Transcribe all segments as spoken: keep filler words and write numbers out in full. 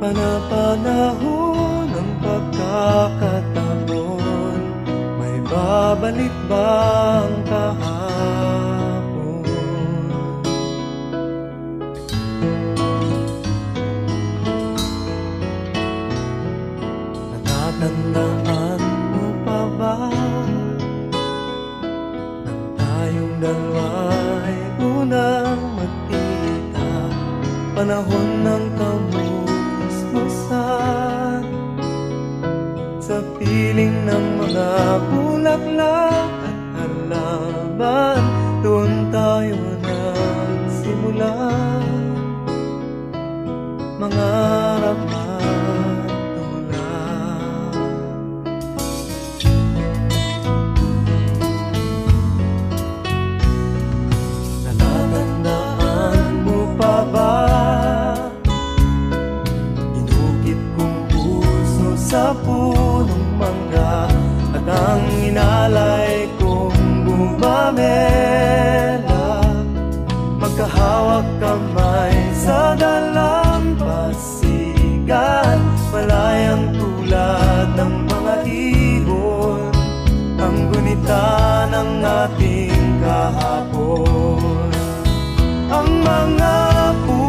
Panapanahon ng pagkakataon, may babalik bang kahapon? Natatandaan mo pa ba nang tayong dalawa'y unang magkita? Panahon ng kamusmusan, sa piling ng mga bulaklak at halaman, doon tayo nagsimula mangarap at tulad. Natatandaan mo pa ba sa punong mangga at ang inalay kong bumamela, magkahawak kamay sa dalampasigan, malayang tulad ng mga ibon, ang gunita ng ating kahapon. Ang mga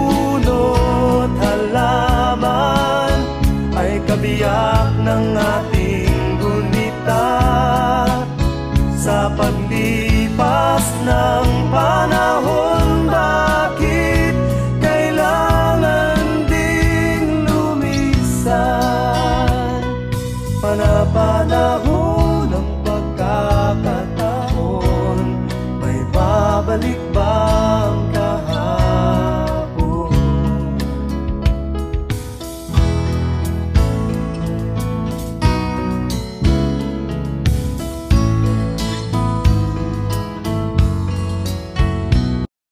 puno't halaman ay kabiyak ng ating